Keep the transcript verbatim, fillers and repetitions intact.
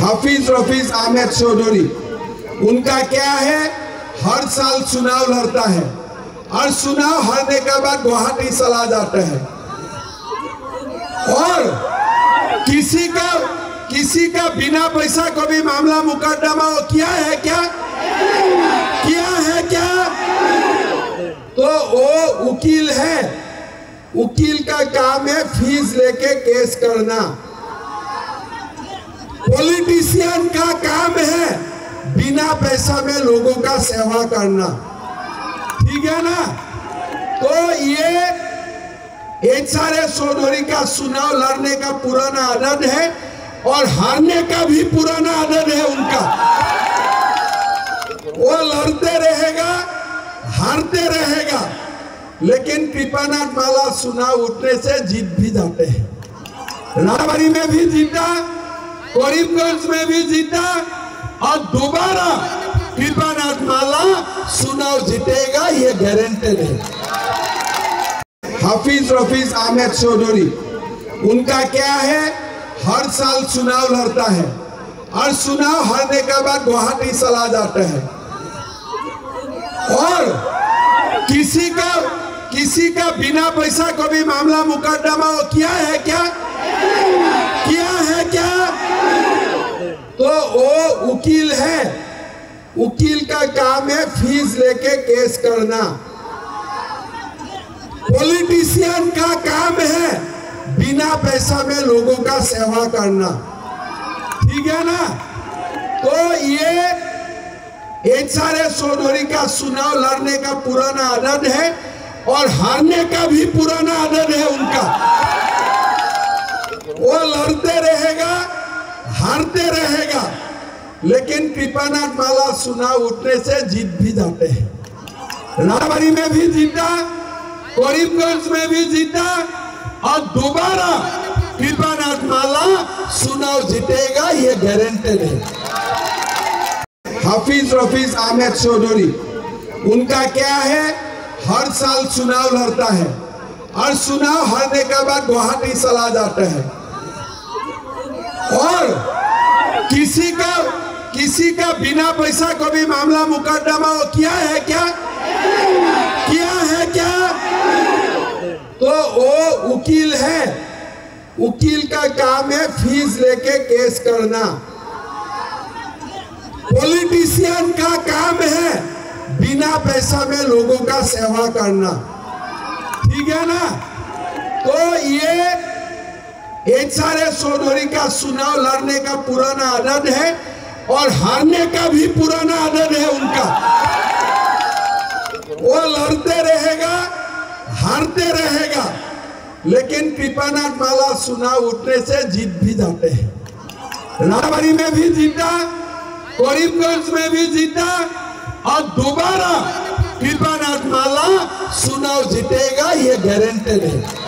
हाफिज रफीज अहमद चौधरी, उनका क्या है, हर साल चुनाव लड़ता है और चुनाव हारने के बाद गुवाहाटी चला जाता है और किसी का किसी का बिना पैसा को भी मामला मुकदमा वो किया है क्या किया है क्या तो वो वकील है। वकील का काम है फीस लेके केस करना। पॉलिटिशियन का काम है बिना पैसा में लोगों का सेवा करना, ठीक है ना। तो ये एच आर एस चौधरी का चुनाव लड़ने का पुराना आदत है और हारने का भी पुराना आदत है उनका। वो लड़ते रहेगा, हारते रहेगा, लेकिन कृपानाथ माला चुनाव उठने से जीत भी जाते हैं। रायबरेली में भी जीता, करीमगंज में भी जीता और दोबारा कृपानाथ माला चुनाव जीतेगा, ये गारंटेड है। हाफिज रफीज अहमद चौधरी, उनका क्या है, हर साल चुनाव लड़ता है और चुनाव हारने के बाद गुवाहाटी चला जाता है और किसी का किसी का बिना पैसा को भी मामला मुकदमा वो किया है क्या किया है क्या तो वो वकील है। वकील का काम है फीस लेके केस करना। पॉलिटिशियन का काम है बिना पैसा में लोगों का सेवा करना, ठीक है ना। तो ये एच आर एस चौधरी का चुनाव लड़ने का पुराना आदत है और हारने का भी पुराना आदत है उनका। वो लड़ते रहेगा, हारते रहेगा, लेकिन कृपानाथ माला चुनाव उठने से जीत भी जाते हैं। रायबरेली में भी जीता, करीमगंज में भी जीता और दोबारा कृपानाथ माला चुनाव जीतेगा, ये गारंटेड है। हाफिज रफीज अहमद चौधरी, उनका क्या है, हर साल चुनाव लड़ता है और चुनाव हारने के बाद गुवाहाटी चला जाता है और किसी का किसी का बिना पैसा को भी मामला मुकदमा वो किया है क्या किया है क्या तो वो वकील है। वकील का काम है फीस लेके केस करना। पॉलिटिशियन का काम है बिना पैसा में लोगों का सेवा करना, ठीक है ना। तो ये एच आर एस चौधरी का चुनाव लड़ने का पुराना आदत है और हारने का भी पुराना आदत है उनका। वो लड़ते रहेगा, हारते रहेगा, लेकिन कृपानाथ माला चुनाव उठने से जीत भी जाते हैं। रायबरेली में भी जीता, करीमगंज में भी जीता और दोबारा कृपानाथ माला चुनाव जीतेगा, ये गारंटेड है।